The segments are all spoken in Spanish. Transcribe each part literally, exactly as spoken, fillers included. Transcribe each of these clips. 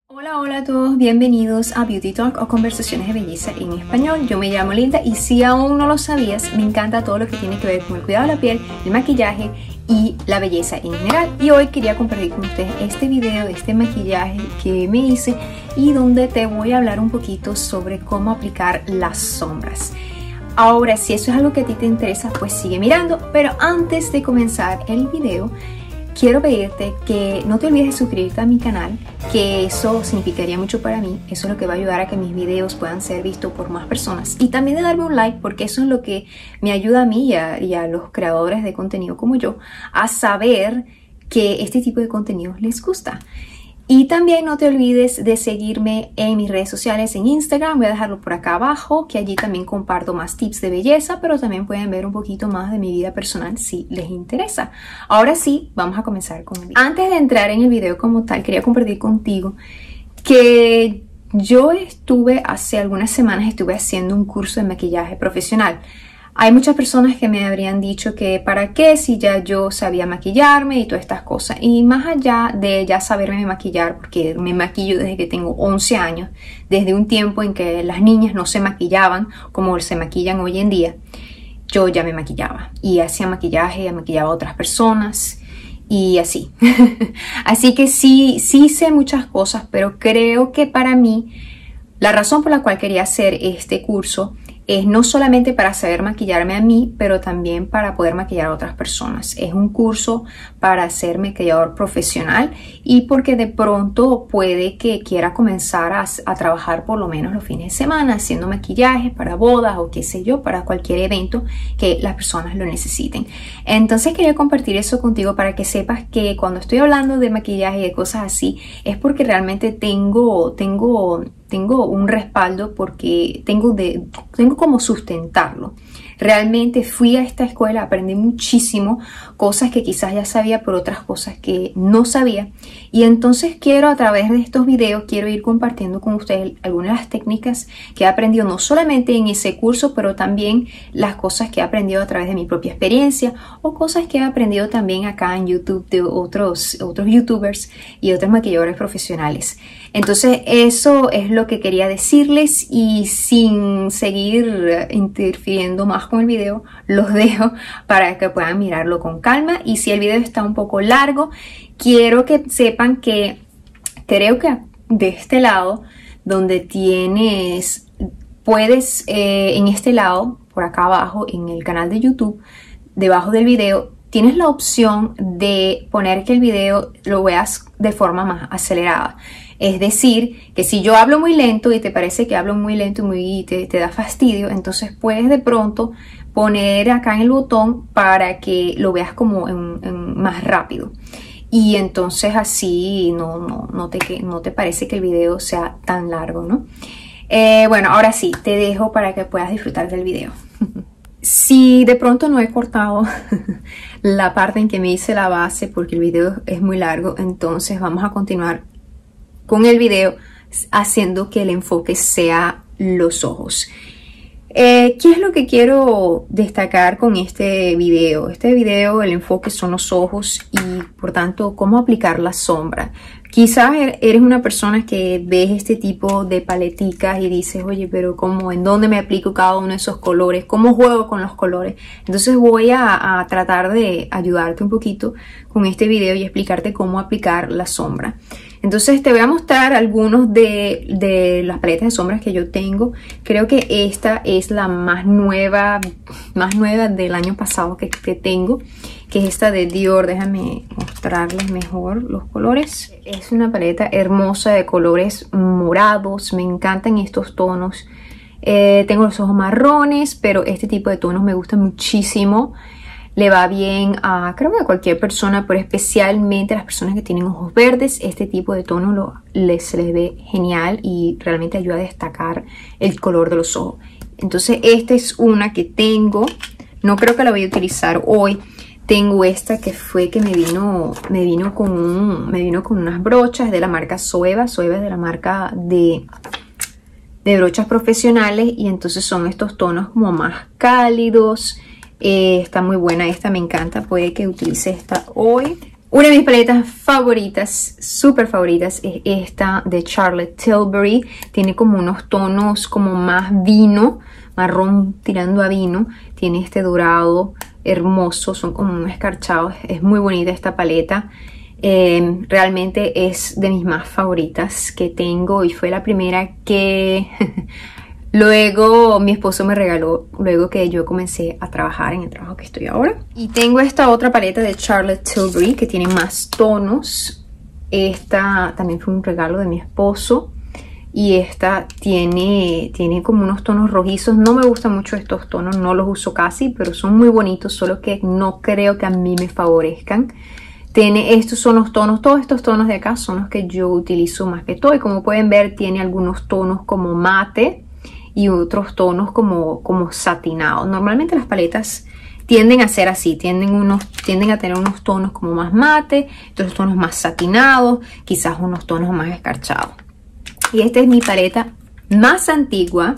Hola, hola a todos, bienvenidos a Beauty Talk o Conversaciones de Belleza en Español. Yo me llamo Linda y si aún no lo sabías, me encanta todo lo que tiene que ver con el cuidado de la piel, el maquillaje y la belleza en general. Y hoy quería compartir con ustedes este video de este maquillaje que me hice y donde te voy a hablar un poquito sobre cómo aplicar las sombras. Ahora, si eso es algo que a ti te interesa, pues sigue mirando. Pero antes de comenzar el video, quiero pedirte que no te olvides de suscribirte a mi canal, que eso significaría mucho para mí. Eso es lo que va a ayudar a que mis videos puedan ser vistos por más personas. Y también de darme un like, porque eso es lo que me ayuda a mí y a, y a los creadores de contenido como yo a saber que este tipo de contenido les gusta. Y también no te olvides de seguirme en mis redes sociales, en Instagram, voy a dejarlo por acá abajo, que allí también comparto más tips de belleza, pero también pueden ver un poquito más de mi vida personal si les interesa. Ahora sí, vamos a comenzar con el video. Antes de entrar en el video como tal, quería compartir contigo que yo estuve, hace algunas semanas, estuve haciendo un curso de maquillaje profesional. Hay muchas personas que me habrían dicho que para qué si ya yo sabía maquillarme y todas estas cosas. Y más allá de ya saberme maquillar, porque me maquillo desde que tengo once años, desde un tiempo en que las niñas no se maquillaban como se maquillan hoy en día, yo ya me maquillaba y hacía maquillaje, maquillaba a otras personas y así. Así que sí, sí sé muchas cosas, pero creo que para mí la razón por la cual quería hacer este curso es no solamente para saber maquillarme a mí, pero también para poder maquillar a otras personas. Es un curso para ser maquillador profesional y porque de pronto puede que quiera comenzar a, a trabajar por lo menos los fines de semana haciendo maquillajes para bodas o qué sé yo, para cualquier evento que las personas lo necesiten. Entonces quería compartir eso contigo para que sepas que cuando estoy hablando de maquillaje y de cosas así es porque realmente tengo, tengo Tengo un respaldo porque tengo, de, tengo como sustentarlo. Realmente fui a esta escuela, aprendí muchísimo, cosas que quizás ya sabía, pero otras cosas que no sabía. Y entonces quiero a través de estos videos, quiero ir compartiendo con ustedes algunas de las técnicas que he aprendido, no solamente en ese curso, pero también las cosas que he aprendido a través de mi propia experiencia o cosas que he aprendido también acá en YouTube de otros, otros youtubers y otros maquilladores profesionales. Entonces eso es lo que quería decirles y sin seguir interfiriendo más con el video, los dejo para que puedan mirarlo con calma. Y si el video está un poco largo, quiero que sepan que creo que de este lado donde tienes, puedes eh, en este lado, por acá abajo en el canal de YouTube, debajo del video, tienes la opción de poner que el video lo veas de forma más acelerada. Es decir, que si yo hablo muy lento y te parece que hablo muy lento y muy, te, te da fastidio, entonces puedes de pronto poner acá en el botón para que lo veas como en, en más rápido. Y entonces así no, no, no, te, no te parece que el video sea tan largo, ¿no? Eh, bueno, ahora sí, te dejo para que puedas disfrutar del video. Si de pronto no he cortado la parte en que me hice la base porque el video es muy largo, entonces vamos a continuar con el video haciendo que el enfoque sea los ojos. Eh, ¿Qué es lo que quiero destacar con este video? Este video, el enfoque son los ojos y por tanto cómo aplicar la sombra. Quizás eres una persona que ves este tipo de paleticas y dices, oye, pero ¿cómo? ¿En dónde me aplico cada uno de esos colores? ¿Cómo juego con los colores? Entonces voy a, a tratar de ayudarte un poquito con este video y explicarte cómo aplicar la sombra. Entonces te voy a mostrar algunos de, de las paletas de sombras que yo tengo. Creo que esta es la más nueva, más nueva del año pasado que, que tengo, que es esta de Dior. Déjame mostrarles mejor los colores. Es una paleta hermosa de colores morados, me encantan estos tonos. Eh, tengo los ojos marrones, pero este tipo de tonos me gusta muchísimo. Le va bien a, creo que a cualquier persona, pero especialmente a las personas que tienen ojos verdes. Este tipo de tono lo, les, les ve genial y realmente ayuda a destacar el color de los ojos. Entonces esta es una que tengo, no creo que la voy a utilizar hoy. Tengo esta que fue que me vino, me vino, con, un, me vino con unas brochas de la marca Zoeva. Zoeva es de la marca de, de brochas profesionales y entonces son estos tonos como más cálidos. Eh, está muy buena esta, me encanta, puede que utilice esta hoy. Una de mis paletas favoritas, súper favoritas, es esta de Charlotte Tilbury. Tiene como unos tonos como más vino, marrón tirando a vino. Tiene este dorado hermoso, son como escarchados. Es muy bonita esta paleta. Eh, realmente es de mis más favoritas que tengo y fue la primera que luego mi esposo me regaló luego que yo comencé a trabajar en el trabajo que estoy ahora. Y tengo esta otra paleta de Charlotte Tilbury que tiene más tonos. Esta también fue un regalo de mi esposo y esta tiene, tiene como unos tonos rojizos. No me gustan mucho estos tonos, no los uso casi, pero son muy bonitos, solo que no creo que a mí me favorezcan. Tiene, estos son los tonos, todos estos tonos de acá son los que yo utilizo más que todo. Y como pueden ver, tiene algunos tonos como mate y otros tonos como, como satinados. Normalmente las paletas tienden a ser así, tienden, unos, tienden a tener unos tonos como más mate, otros tonos más satinados, quizás unos tonos más escarchados. Y esta es mi paleta más antigua.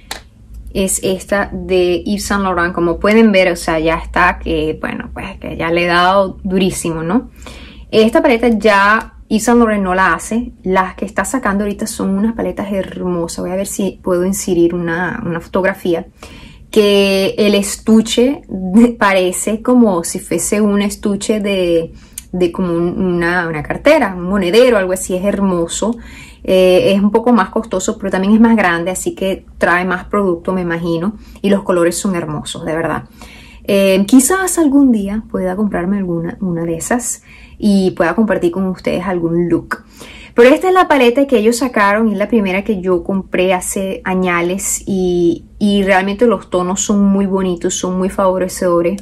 Es esta de Yves Saint Laurent. Como pueden ver, o sea, ya está que, bueno, pues que ya le he dado durísimo, ¿no? Esta paleta ya Yves Saint Laurent no la hace. Las que está sacando ahorita son unas paletas hermosas. Voy a ver si puedo inserir una, una fotografía. Que el estuche parece como si fuese un estuche de, de como una, una cartera, un monedero, algo así. Es hermoso. Eh, es un poco más costoso, pero también es más grande, así que trae más producto, me imagino. Y los colores son hermosos, de verdad. Eh, quizás algún día pueda comprarme alguna una de esas y pueda compartir con ustedes algún look. Pero esta es la paleta que ellos sacaron y es la primera que yo compré hace años y, y realmente los tonos son muy bonitos, son muy favorecedores.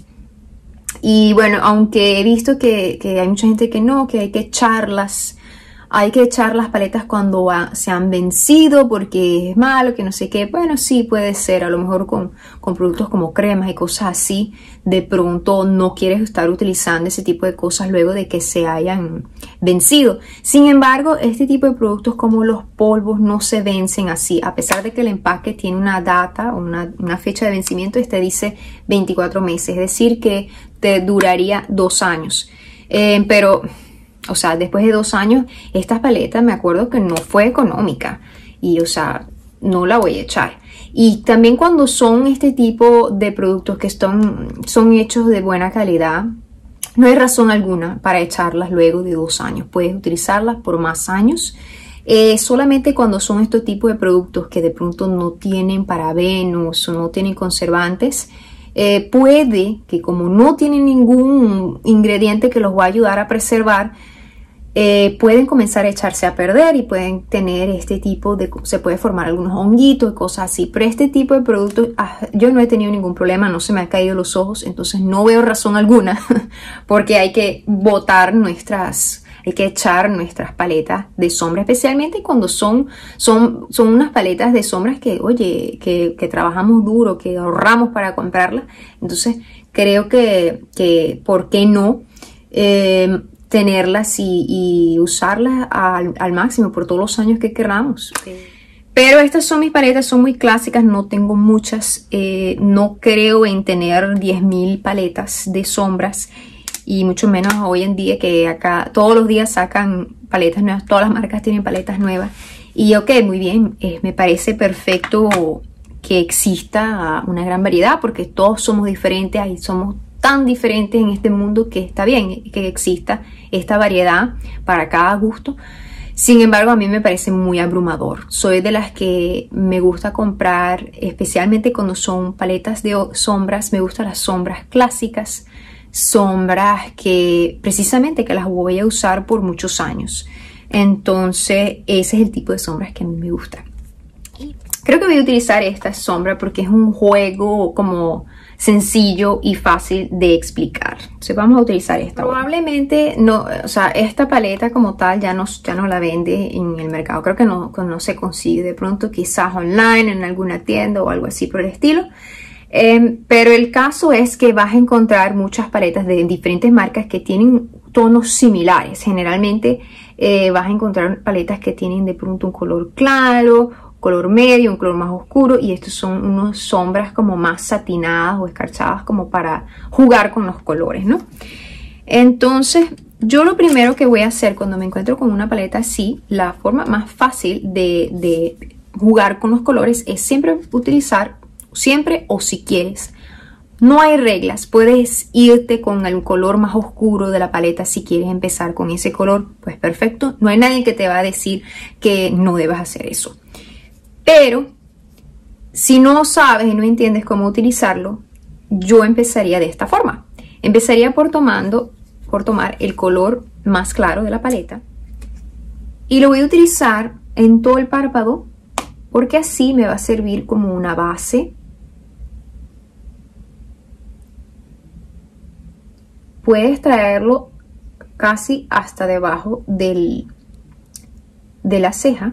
Y bueno, aunque he visto que, que hay mucha gente que no, que hay que echarlas. Hay que echar las paletas cuando se han vencido porque es malo, que no sé qué. Bueno, sí puede ser, a lo mejor con, con productos como cremas y cosas así, de pronto no quieres estar utilizando ese tipo de cosas luego de que se hayan vencido. Sin embargo, este tipo de productos como los polvos no se vencen así, a pesar de que el empaque tiene una data, una, una fecha de vencimiento, este dice veinticuatro meses, es decir que te duraría dos años. Eh, pero... O sea, después de dos años, esta paleta me acuerdo que no fue económica. Y, o sea, no la voy a echar. Y también cuando son este tipo de productos que son, son hechos de buena calidad, no hay razón alguna para echarlas luego de dos años. Puedes utilizarlas por más años. Eh, solamente cuando son estos tipos de productos que de pronto no tienen parabenos o no tienen conservantes, eh, puede que como no tienen ningún ingrediente que los va a ayudar a preservar, Eh, pueden comenzar a echarse a perder y pueden tener este tipo de, se puede formar algunos honguitos y cosas así, pero este tipo de productos ah, yo no he tenido ningún problema, no se me han caído los ojos, entonces no veo razón alguna porque hay que botar nuestras, hay que echar nuestras paletas de sombra, especialmente cuando son, son, son unas paletas de sombras que, oye, que, que trabajamos duro, que ahorramos para comprarlas, entonces creo que, que ¿por qué no? Eh, tenerlas y, y usarlas al, al máximo por todos los años que queramos. Sí. Pero estas son mis paletas, son muy clásicas, no tengo muchas, eh, no creo en tener diez mil paletas de sombras y mucho menos hoy en día que acá todos los días sacan paletas nuevas, todas las marcas tienen paletas nuevas y ok, muy bien, eh, me parece perfecto que exista una gran variedad porque todos somos diferentes, ahí somos tan diferentes en este mundo que está bien que exista esta variedad para cada gusto. Sin embargo, a mí me parece muy abrumador. Soy de las que me gusta comprar, especialmente cuando son paletas de sombras, me gustan las sombras clásicas, sombras que precisamente que las voy a usar por muchos años. Entonces, ese es el tipo de sombras que a mí me gusta. Creo que voy a utilizar esta sombra porque es un juego como sencillo y fácil de explicar. Entonces vamos a utilizar esta. Probablemente no, o sea, esta paleta como tal ya no, ya no la vende en el mercado. Creo que no, no se consigue. De pronto quizás online en alguna tienda o algo así por el estilo. Eh, pero el caso es que vas a encontrar muchas paletas de diferentes marcas que tienen tonos similares. Generalmente eh, vas a encontrar paletas que tienen de pronto un color claro, color medio, un color más oscuro y estos son unas sombras como más satinadas o escarchadas como para jugar con los colores, ¿no? Entonces yo lo primero que voy a hacer cuando me encuentro con una paleta así, la forma más fácil de, de jugar con los colores es siempre utilizar, siempre o si quieres, no hay reglas, puedes irte con el color más oscuro de la paleta si quieres empezar con ese color, pues perfecto, no hay nadie que te va a decir que no debas hacer eso. Pero si no sabes y no entiendes cómo utilizarlo, yo empezaría de esta forma. Empezaría por, tomando, por tomar el color más claro de la paleta y lo voy a utilizar en todo el párpado porque así me va a servir como una base. Puedes traerlo casi hasta debajo del, de la ceja.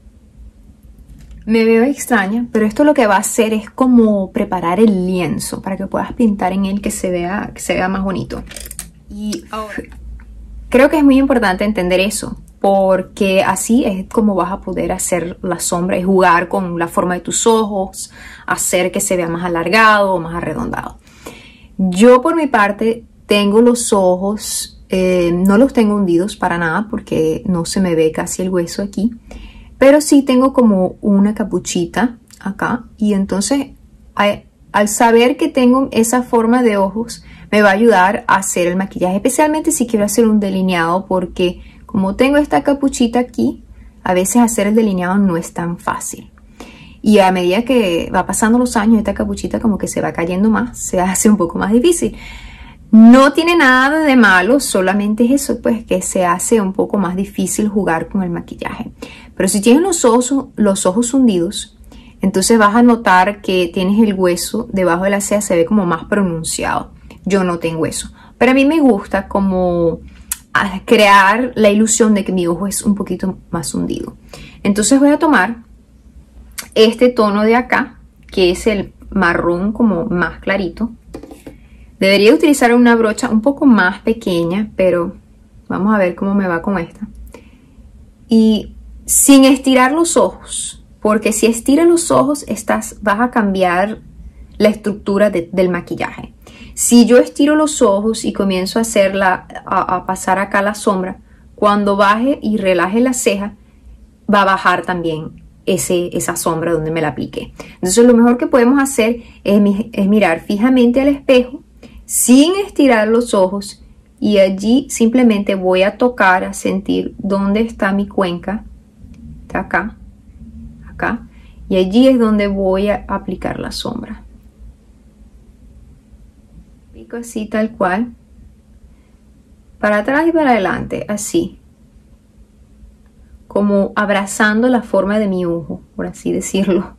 Me veo extraña, pero esto lo que va a hacer es como preparar el lienzo para que puedas pintar en él que se vea, que se vea más bonito. Y ahora, creo que es muy importante entender eso, porque así es como vas a poder hacer la sombra y jugar con la forma de tus ojos, hacer que se vea más alargado o más arredondado. Yo por mi parte tengo los ojos, eh, no los tengo hundidos para nada porque no se me ve casi el hueso aquí. Pero sí tengo como una capuchita acá y entonces al, al saber que tengo esa forma de ojos me va a ayudar a hacer el maquillaje, especialmente si quiero hacer un delineado porque como tengo esta capuchita aquí, a veces hacer el delineado no es tan fácil. Y a medida que va pasando los años, esta capuchita como que se va cayendo más, se hace un poco más difícil. No tiene nada de malo, solamente es eso, pues que se hace un poco más difícil jugar con el maquillaje. Pero si tienes los ojos, los ojos hundidos, entonces vas a notar que tienes el hueso debajo de la ceja, se ve como más pronunciado. Yo no tengo eso, pero a mí me gusta como crear la ilusión de que mi ojo es un poquito más hundido. Entonces voy a tomar este tono de acá, que es el marrón como más clarito. Debería utilizar una brocha un poco más pequeña, pero vamos a ver cómo me va con esta. Y sin estirar los ojos, porque si estiras los ojos estás, vas a cambiar la estructura de, del maquillaje. Si yo estiro los ojos y comienzo a, hacerla, a, a pasar acá la sombra, cuando baje y relaje la ceja, va a bajar también ese, esa sombra donde me la apliqué. Entonces lo mejor que podemos hacer es, es mirar fijamente al espejo, sin estirar los ojos y allí simplemente voy a tocar, a sentir dónde está mi cuenca, está acá, acá, y allí es donde voy a aplicar la sombra. Pico así tal cual, para atrás y para adelante, así, como abrazando la forma de mi ojo, por así decirlo.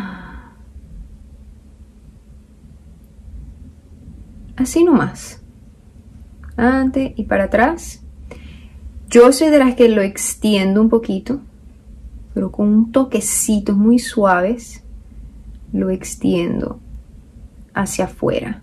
Así nomás, adelante y para atrás. Yo soy de las que lo extiendo un poquito, pero con un toquecitos muy suaves lo extiendo hacia afuera.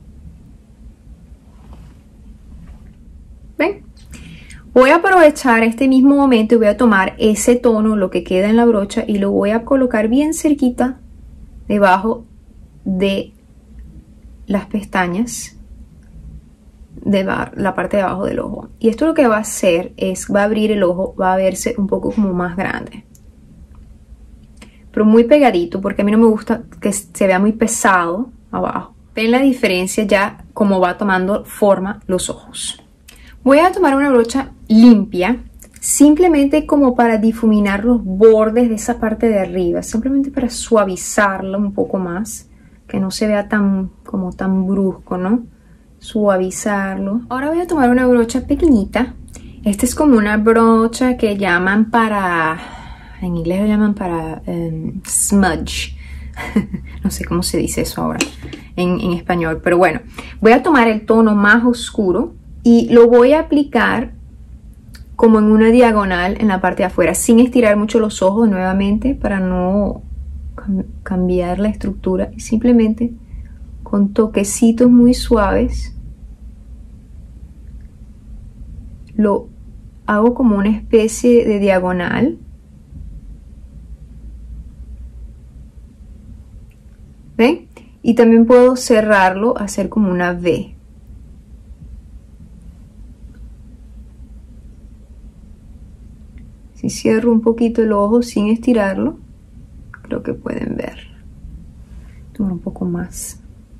¿Ven? Voy a aprovechar este mismo momento y voy a tomar ese tono, lo que queda en la brocha, y lo voy a colocar bien cerquita debajo de las pestañas, de la parte de abajo del ojo. Y esto lo que va a hacer es, va a abrir el ojo, va a verse un poco como más grande, pero muy pegadito, porque a mí no me gusta que se vea muy pesado abajo. Ven la diferencia ya como va tomando forma los ojos. Voy a tomar una brocha limpia, simplemente como para difuminar los bordes de esa parte de arriba, simplemente para suavizarla un poco más, que no se vea tan como tan brusco, ¿no? Suavizarlo. Ahora voy a tomar una brocha pequeñita. Esta es como una brocha que llaman para, en inglés lo llaman para um, smudge. No sé cómo se dice eso ahora en, en español, pero bueno, voy a tomar el tono más oscuro y lo voy a aplicar como en una diagonal en la parte de afuera, sin estirar mucho los ojos nuevamente para no cam cambiar la estructura, y simplemente con toquecitos muy suaves lo hago como una especie de diagonal. ¿Ven? Y también puedo cerrarlo, hacer como una V. y cierro un poquito el ojo sin estirarlo. Creo que pueden ver. Tomar un poco más.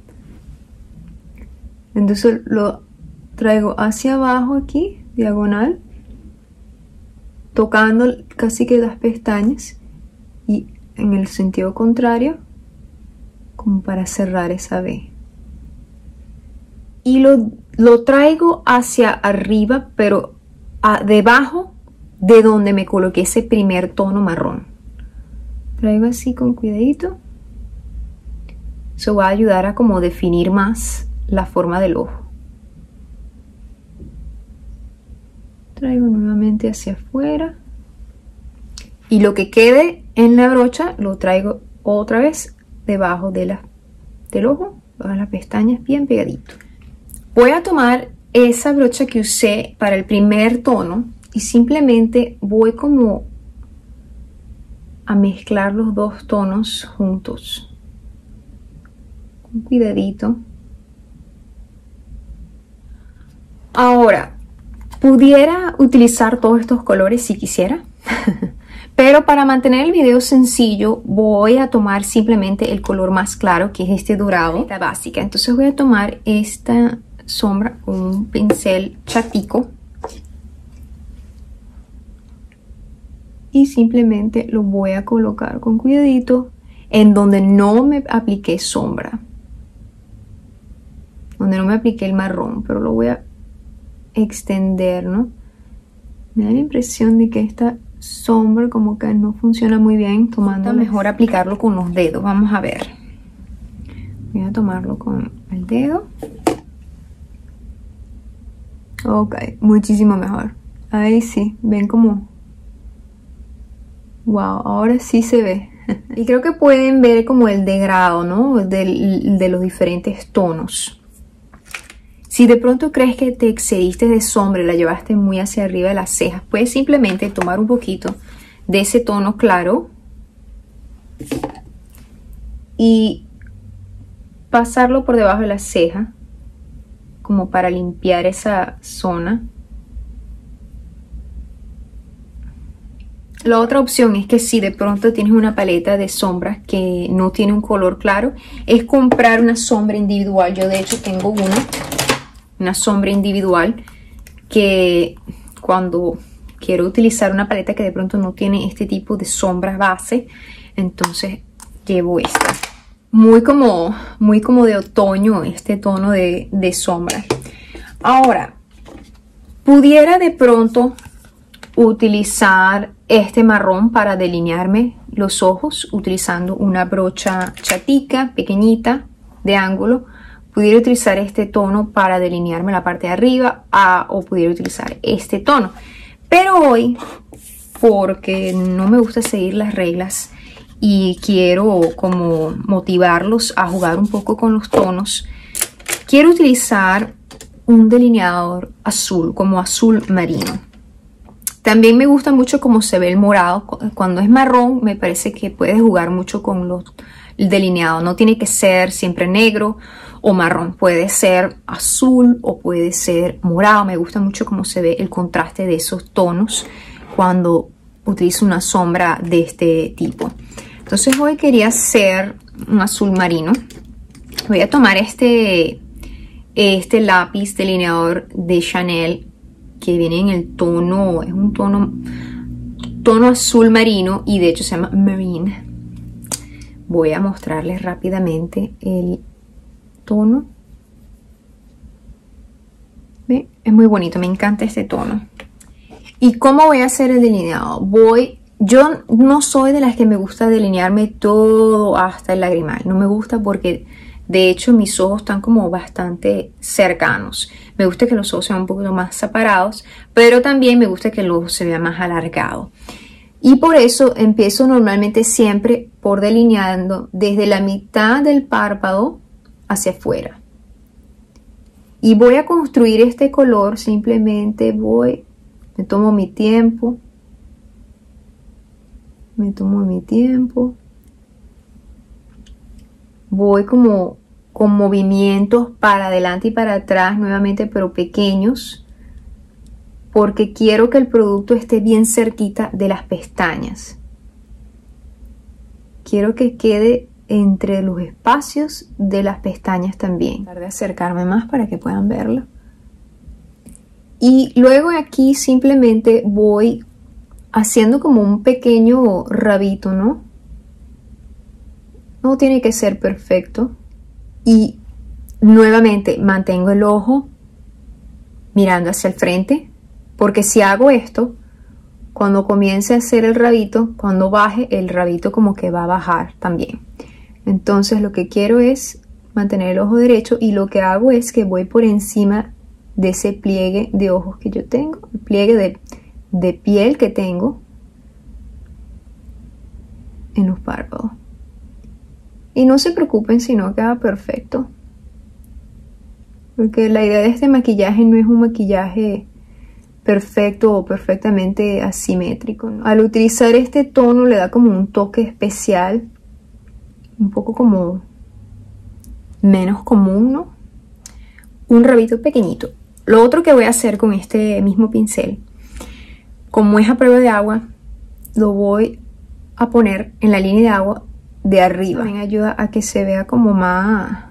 Entonces lo traigo hacia abajo aquí, diagonal, tocando casi que las pestañas y en el sentido contrario, como para cerrar esa V. Y lo, lo traigo hacia arriba, pero a, debajo de donde me coloqué ese primer tono marrón. Traigo así con cuidadito. Eso va a ayudar a como definir más la forma del ojo. Traigo nuevamente hacia afuera. Y lo que quede en la brocha lo traigo otra vez debajo de la, del ojo, debajo de las pestañas, bien pegadito. Voy a tomar esa brocha que usé para el primer tono y simplemente voy como a mezclar los dos tonos juntos. Con cuidadito. Ahora, pudiera utilizar todos estos colores si quisiera. Pero para mantener el video sencillo voy a tomar simplemente el color más claro, que es este dorado, la básica. Entonces voy a tomar esta sombra con un pincel chatico y simplemente lo voy a colocar con cuidadito en donde no me apliqué sombra, donde no me apliqué el marrón, pero lo voy a extender, ¿no? Me da la impresión de que esta sombra como que no funciona muy bien tomando. Mejor aplicarlo con los dedos. Vamos a ver. Voy a tomarlo con el dedo. Ok, muchísimo mejor. Ahí sí, ven como... Wow, ahora sí se ve. Y creo que pueden ver como el degrado, ¿no? De, de los diferentes tonos. Si de pronto crees que te excediste de sombra y la llevaste muy hacia arriba de las cejas, puedes simplemente tomar un poquito de ese tono claro y pasarlo por debajo de la ceja, como para limpiar esa zona. La otra opción es que si de pronto tienes una paleta de sombras que no tiene un color claro, es comprar una sombra individual. Yo de hecho tengo una. Una sombra individual que cuando quiero utilizar una paleta que de pronto no tiene este tipo de sombra base, entonces llevo esta. Muy como, muy como de otoño este tono de, de sombra. Ahora, pudiera de pronto utilizar este marrón para delinearme los ojos utilizando una brocha chatica, pequeñita, de ángulo. Pudiera utilizar este tono para delinearme la parte de arriba a, o pudiera utilizar este tono. Pero hoy, porque no me gusta seguir las reglas y quiero como motivarlos a jugar un poco con los tonos, quiero utilizar un delineador azul, como azul marino. También me gusta mucho cómo se ve el morado. Cuando es marrón me parece que puedes jugar mucho con los, el delineado. No tiene que ser siempre negro o marrón, puede ser azul o puede ser morado. Me gusta mucho cómo se ve el contraste de esos tonos cuando utilizo una sombra de este tipo. Entonces hoy quería hacer un azul marino. Voy a tomar este, este lápiz delineador de Chanel que viene en el tono, es un tono, tono azul marino y de hecho se llama Marine. Voy a mostrarles rápidamente el tono. ¿Ve? Es muy bonito, me encanta este tono. ¿Y cómo voy a hacer el delineado? Voy, yo no soy de las que me gusta delinearme todo hasta el lagrimal. No me gusta porque de hecho mis ojos están como bastante cercanos. Me gusta que los ojos sean un poquito más separados, pero también me gusta que el ojo se vea más alargado. Y por eso empiezo normalmente siempre por delineando desde la mitad del párpado hacia afuera. Y voy a construir este color, simplemente voy, me tomo mi tiempo, me tomo mi tiempo, voy como con movimientos para adelante y para atrás nuevamente, pero pequeños, porque quiero que el producto esté bien cerquita de las pestañas. Quiero que quede entre los espacios de las pestañas también. Tratar de acercarme más para que puedan verlo. Y luego aquí simplemente voy haciendo como un pequeño rabito, ¿no? No tiene que ser perfecto. Y nuevamente mantengo el ojo mirando hacia el frente, porque si hago esto, cuando comience a hacer el rabito, cuando baje, el rabito como que va a bajar también. Entonces lo que quiero es mantener el ojo derecho, y lo que hago es que voy por encima de ese pliegue de ojos que yo tengo, el pliegue de, de piel que tengo en los párpados. Y no se preocupen si no queda perfecto, porque la idea de este maquillaje no es un maquillaje perfecto o perfectamente asimétrico, ¿no? Al utilizar este tono le da como un toque especial, un poco como menos común, ¿no? Un rabito pequeñito. Lo otro que voy a hacer con este mismo pincel, como es a prueba de agua, lo voy a poner en la línea de agua de arriba. También ayuda a que se vea como más...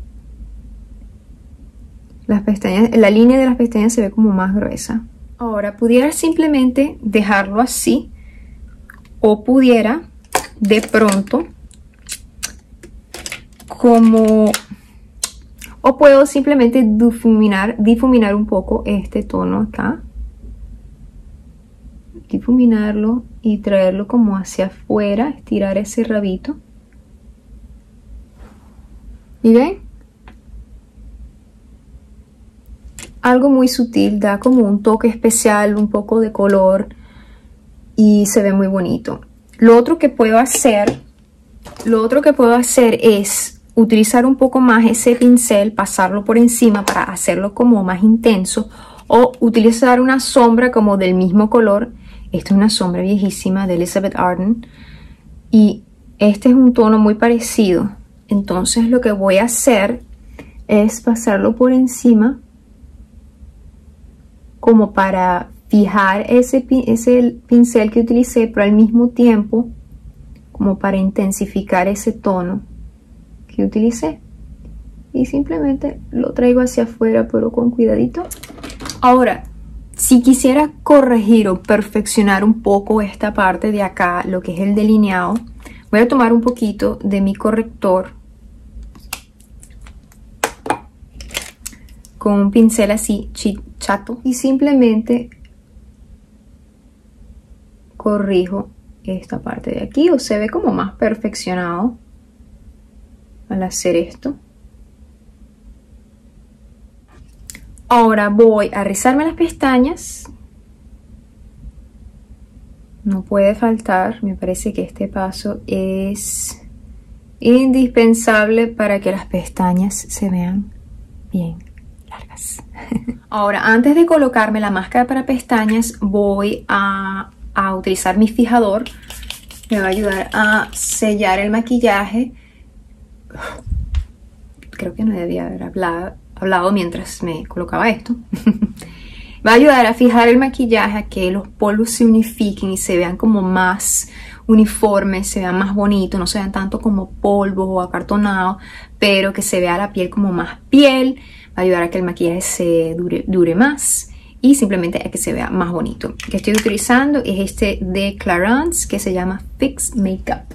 Las pestañas, la línea de las pestañas se ve como más gruesa. Ahora pudiera simplemente dejarlo así, o pudiera de pronto como... O puedo simplemente difuminar, difuminar un poco este tono acá. Difuminarlo y traerlo como hacia afuera, estirar ese rabito. ¿Y ven? Algo muy sutil, da como un toque especial, un poco de color y se ve muy bonito. Lo otro que puedo hacer, lo otro que puedo hacer es utilizar un poco más ese pincel, pasarlo por encima para hacerlo como más intenso, o utilizar una sombra como del mismo color. Esta es una sombra viejísima de Elizabeth Arden y este es un tono muy parecido. Entonces lo que voy a hacer es pasarlo por encima como para fijar ese, ese pincel que utilicé, pero al mismo tiempo como para intensificar ese tono que utilicé. Y simplemente lo traigo hacia afuera, pero con cuidadito. Ahora, si quisiera corregir o perfeccionar un poco esta parte de acá, lo que es el delineado, voy a tomar un poquito de mi corrector con un pincel así chato y simplemente corrijo esta parte de aquí, o se ve como más perfeccionado al hacer esto. Ahora voy a rizarme las pestañas. No puede faltar, me parece que este paso es indispensable para que las pestañas se vean bien largas. Ahora, antes de colocarme la máscara para pestañas, voy a, a utilizar mi fijador. Me va a ayudar a sellar el maquillaje. Creo que no debía haber hablado, hablado mientras me colocaba esto. Va a ayudar a fijar el maquillaje, a que los polvos se unifiquen y se vean como más uniformes, se vean más bonitos, no se vean tanto como polvos o acartonados, pero que se vea la piel como más piel. Va a ayudar a que el maquillaje se dure, dure más y simplemente a que se vea más bonito. El que estoy utilizando es este de Clarins que se llama Fix Makeup.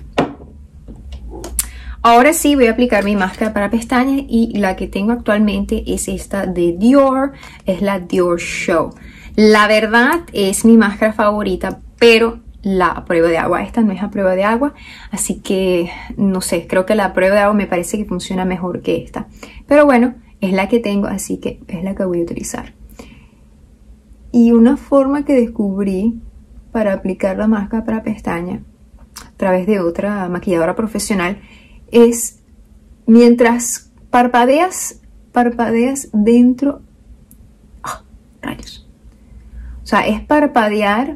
Ahora sí voy a aplicar mi máscara para pestañas, y la que tengo actualmente es esta de Dior, es la Dior Show. La verdad es mi máscara favorita, pero la a prueba de agua, esta no es a prueba de agua, así que no sé, creo que la a prueba de agua me parece que funciona mejor que esta. Pero bueno, es la que tengo, así que es la que voy a utilizar. Y una forma que descubrí para aplicar la máscara para pestañas a través de otra maquilladora profesional es mientras parpadeas, parpadeas dentro. ¡Ah! Rayos. O sea, es parpadear,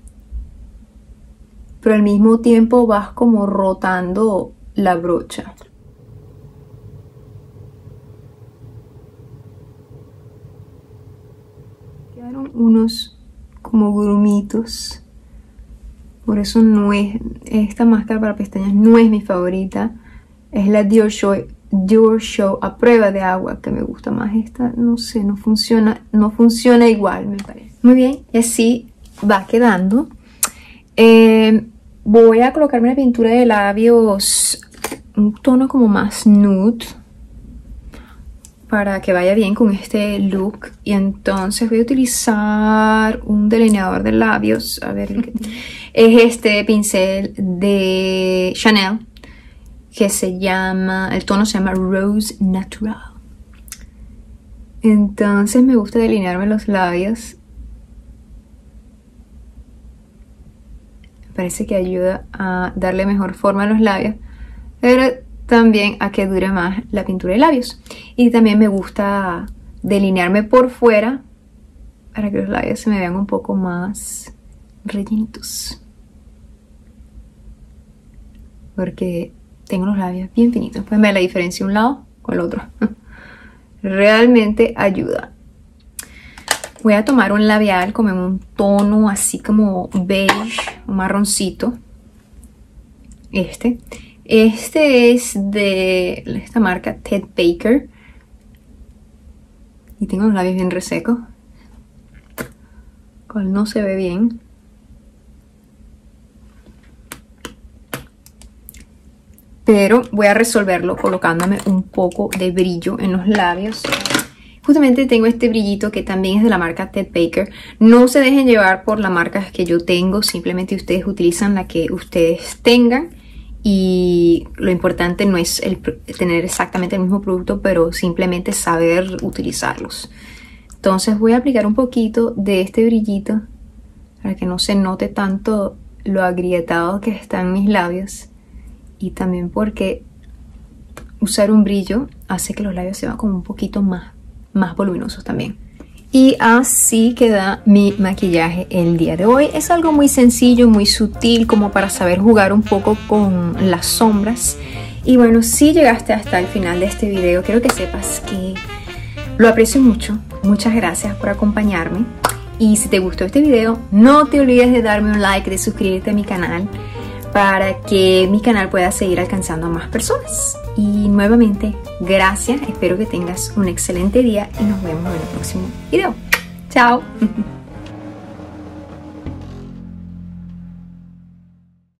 pero al mismo tiempo vas como rotando la brocha. Quedaron unos como grumitos. Por eso no es, esta máscara para pestañas no es mi favorita. Es la Dior Show, Dior Show a prueba de agua, que me gusta más. Esta, no sé, no funciona, no funciona igual, me parece. Muy bien, y así va quedando. Eh, voy a colocarme la pintura de labios, un tono como más nude, para que vaya bien con este look. Y entonces voy a utilizar un delineador de labios. A ver, es este pincel de Chanel, que se llama, el tono se llama Rose Natural. Entonces me gusta delinearme los labios. Parece que ayuda a darle mejor forma a los labios, pero también a que dure más la pintura de labios. Y también me gusta delinearme por fuera para que los labios se me vean un poco más rellenitos, porque tengo los labios bien finitos. Pueden ver la diferencia de un lado con el otro. Realmente ayuda. Voy a tomar un labial como en un tono así como beige, un marroncito. Este. Este es de esta marca Ted Baker. Y tengo los labios bien resecos, cual no se ve bien. Pero voy a resolverlo colocándome un poco de brillo en los labios. Justamente tengo este brillito que también es de la marca Ted Baker. No se dejen llevar por la marca que yo tengo. Simplemente ustedes utilizan la que ustedes tengan. Y lo importante no es el tener exactamente el mismo producto, pero simplemente saber utilizarlos. Entonces voy a aplicar un poquito de este brillito para que no se note tanto lo agrietado que están mis labios. Y también porque usar un brillo hace que los labios se vean como un poquito más, más voluminosos también. Y así queda mi maquillaje el día de hoy. Es algo muy sencillo, muy sutil, como para saber jugar un poco con las sombras. Y bueno, si llegaste hasta el final de este video, quiero que sepas que lo aprecio mucho. Muchas gracias por acompañarme. Y si te gustó este video, no te olvides de darme un like, de suscribirte a mi canal, para que mi canal pueda seguir alcanzando a más personas. Y nuevamente, gracias. Espero que tengas un excelente día y nos vemos en el próximo video. ¡Chao!